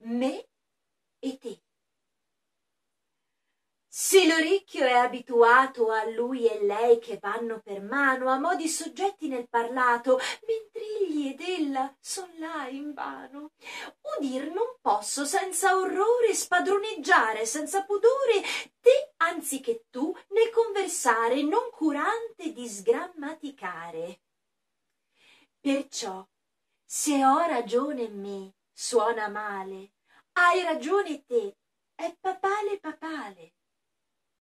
me e te. Se l'orecchio è abituato a lui e lei che vanno per mano, a modi soggetti nel parlato, mentre egli ed ella son là invano, udir non posso senza orrore, spadroneggiare senza pudore te anziché tu nel conversare, non curante di sgrammaticare. Perciò, se ho ragione me, suona male, hai ragione te, è papale papale.